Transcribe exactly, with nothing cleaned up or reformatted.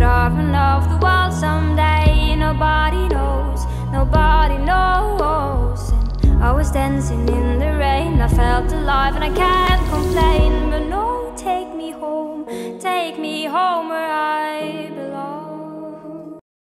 I'll run off the world someday. Nobody knows, nobody knows. And I was dancing in the rain, I felt alive and I can't complain. But no, take me home, take me home.